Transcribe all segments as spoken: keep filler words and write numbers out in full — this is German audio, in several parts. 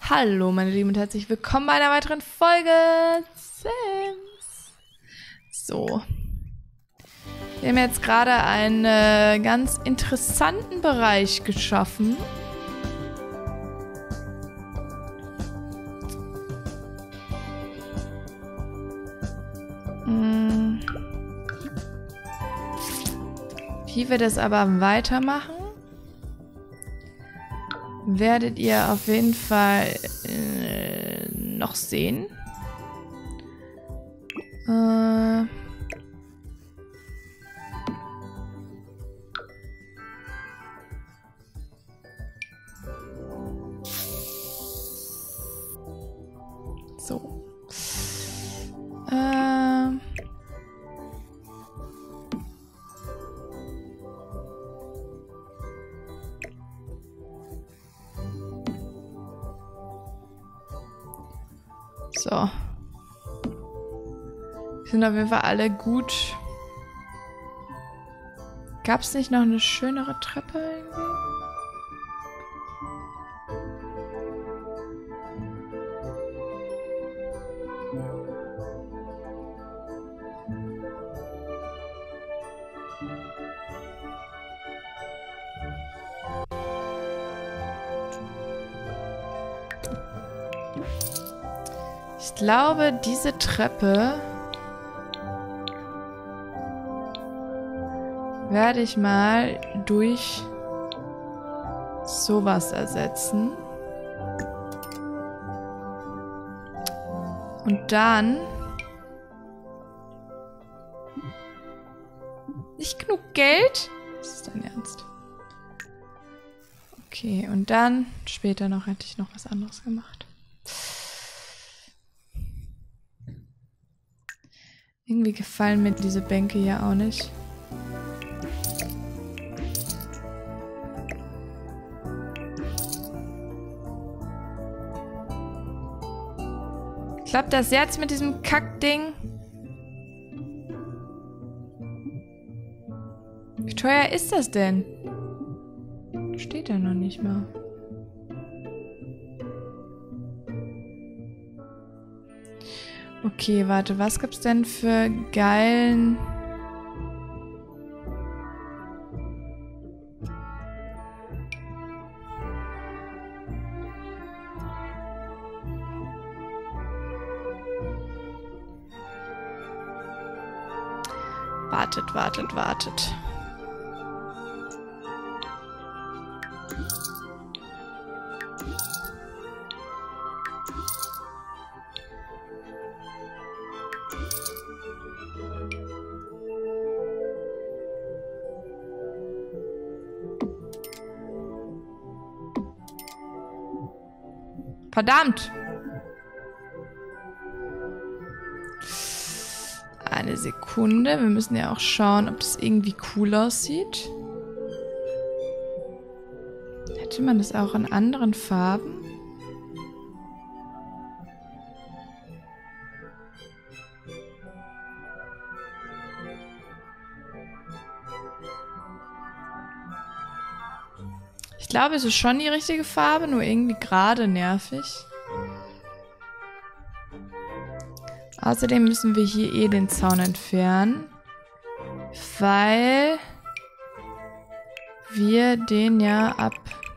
Hallo meine Lieben und herzlich willkommen bei einer weiteren Folge Sims. So. Wir haben jetzt gerade einen äh, ganz interessanten Bereich geschaffen. Hm. Wie wir das aber weitermachen, werdet ihr auf jeden Fall äh, noch sehen. Äh so. Äh So. Wir sind auf jeden Fall alle gut. Gab es nicht noch eine schönere Treppe irgendwie? Ich glaube, diese Treppe werde ich mal durch sowas ersetzen. Und dann... Nicht genug Geld? Das ist dein Ernst. Okay, und dann später noch hätte ich noch was anderes gemacht. Irgendwie gefallen mir diese Bänke hier auch nicht. Klappt das jetzt mit diesem Kackding? Wie teuer ist das denn? Steht da noch nicht mal. Okay, warte, was gibt's denn für geilen... Wartet, wartet, wartet. Verdammt! Eine Sekunde. Wir müssen ja auch schauen, ob das irgendwie cool aussieht. Hätte man das auch in anderen Farben? Ich glaube, es ist schon die richtige Farbe, nur irgendwie gerade nervig. Außerdem müssen wir hier eh den Zaun entfernen, weil wir den ja ab...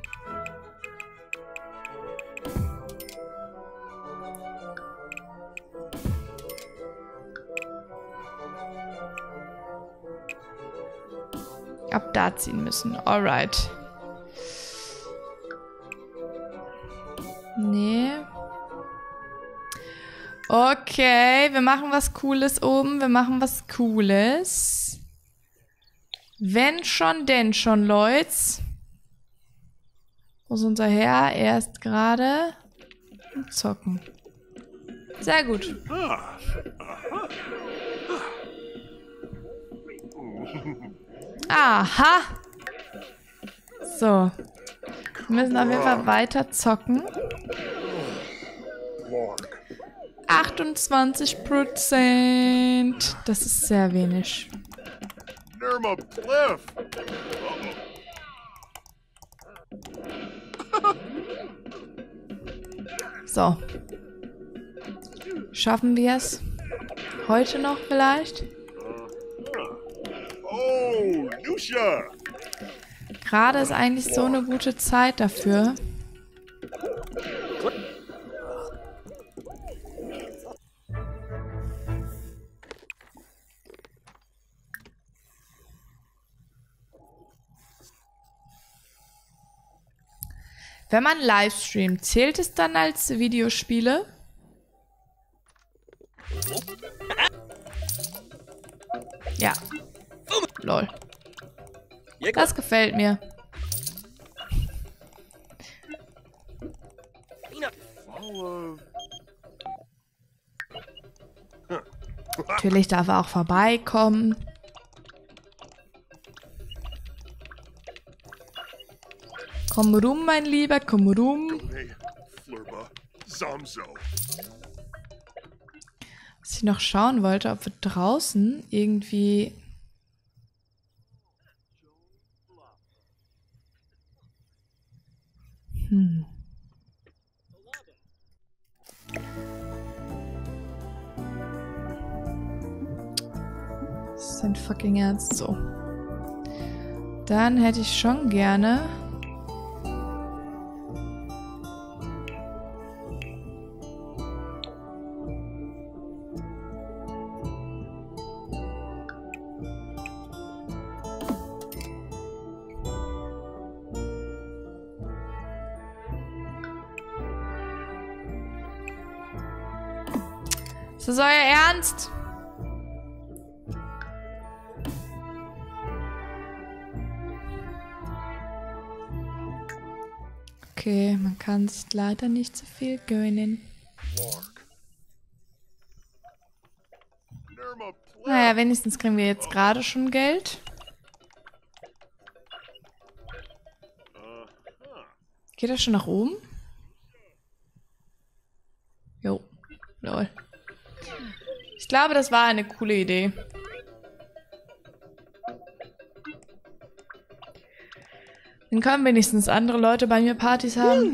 ab da ziehen müssen. Alright. Nee. Okay, wir machen was Cooles oben. Wir machen was Cooles. Wenn schon, denn schon, Leute. Wo ist unser Herr? Er ist gerade am Zocken. Sehr gut. Aha. So. Wir müssen auf jeden Fall weiter zocken. achtundzwanzig Prozent. Das ist sehr wenig. So. Schaffen wir es? Heute noch vielleicht? Oh, Lucia! Gerade ist eigentlich so eine gute Zeit dafür. Wenn man Livestreamt, zählt es dann als Videospiele? Ja. Lol. Das gefällt mir. Natürlich darf er auch vorbeikommen. Komm rum, mein Lieber, komm rum. Was ich noch schauen wollte, ob wir draußen irgendwie... Hm. Das ist ein fucking Ernst so. Dann hätte ich schon gerne... Ist das euer Ernst? Okay, man kann sich leider nicht so viel gönnen. Naja, wenigstens kriegen wir jetzt gerade schon Geld. Geht das schon nach oben? Jo, lol. Ich glaube, das war eine coole Idee. Dann können wenigstens andere Leute bei mir Partys haben.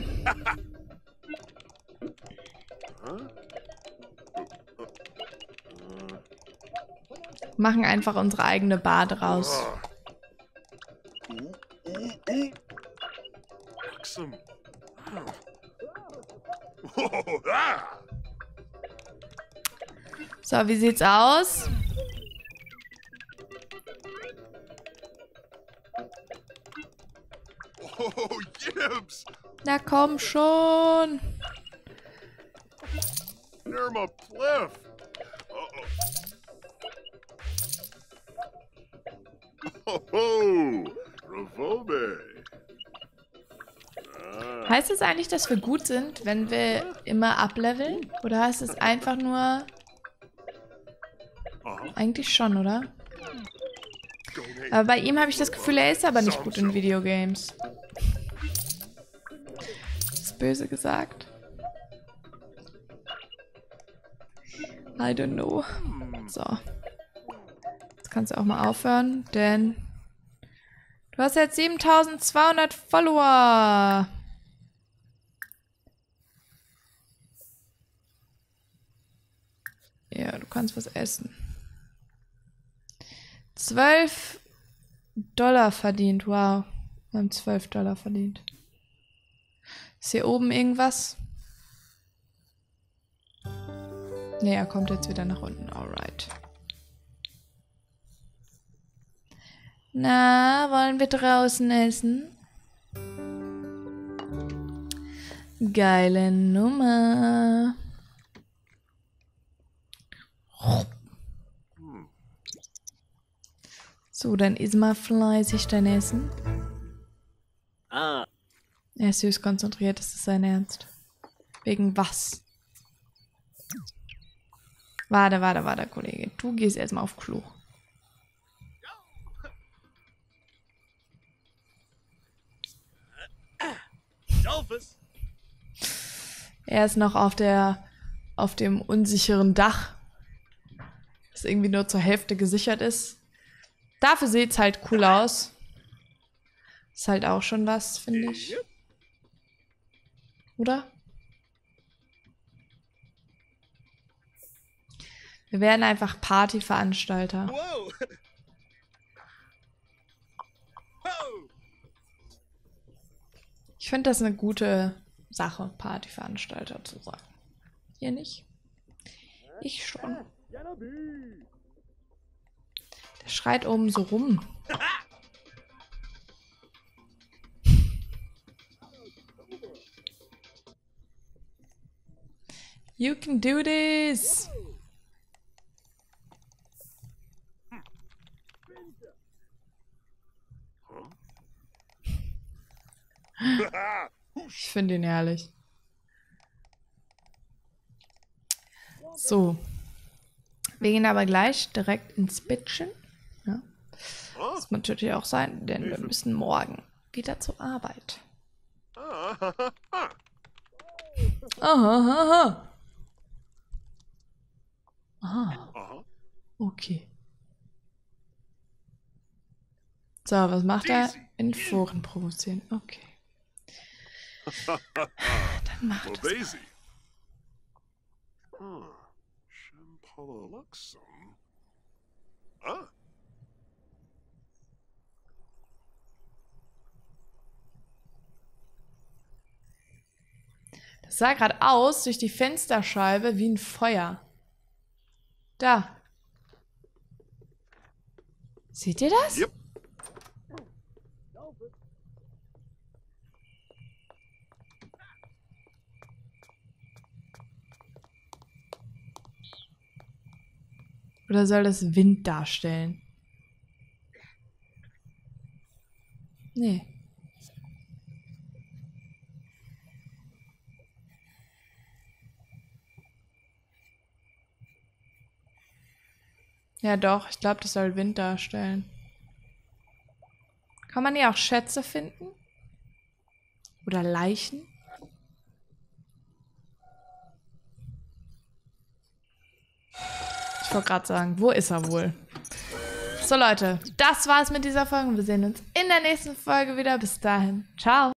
Machen einfach unsere eigene Bar draus. So, wie sieht's aus? Oh, Yibs! Na komm schon. Nirma Pliff! Oh, oh, Ravobe! Heißt es eigentlich, dass wir gut sind, wenn wir immer upleveln? Oder heißt es einfach nur... Eigentlich schon, oder? Aber bei ihm habe ich das Gefühl, er ist aber nicht gut in Videogames. Das ist böse gesagt. I don't know. So. Jetzt kannst du auch mal aufhören, denn du hast jetzt siebentausendzweihundert Follower. Ja, du kannst was essen. zwölf Dollar verdient, wow. Wir haben zwölf Dollar verdient. Ist hier oben irgendwas? Ne, er kommt jetzt wieder nach unten, alright. Na, wollen wir draußen essen? Geile Nummer. So, dann iss mal fleißig dein Essen. Ah. Er ist höchst konzentriert, das ist sein Ernst. Wegen was? Warte, warte, warte, Kollege. Du gehst erstmal auf Klo. Er ist noch auf der auf dem unsicheren Dach, das irgendwie nur zur Hälfte gesichert ist. Dafür sieht es halt cool aus. Ist halt auch schon was, finde ich. Oder? Wir werden einfach Partyveranstalter. Whoa! Whoa! Ich finde das eine gute Sache, Partyveranstalter zu sein. Ihr nicht? Ich schon. Der schreit oben so rum. You can do this! Ich finde ihn herrlich. So. Wir gehen aber gleich direkt ins Bettchen. Ja. Das muss natürlich auch sein, denn wir müssen morgen wieder zur Arbeit. Aha, aha. Aha. Okay. So, was macht er? In Foren provozieren. Okay. Dann macht es. Ah. Das sah gerade aus durch die Fensterscheibe wie ein Feuer. Da. Seht ihr das? Yep. Oder soll das Wind darstellen? Nee. Ja doch, ich glaube, das soll Wind darstellen. Kann man hier auch Schätze finden? Oder Leichen? Ich wollte gerade sagen, wo ist er wohl? So Leute, das war's mit dieser Folge. Wir sehen uns in der nächsten Folge wieder. Bis dahin. Ciao.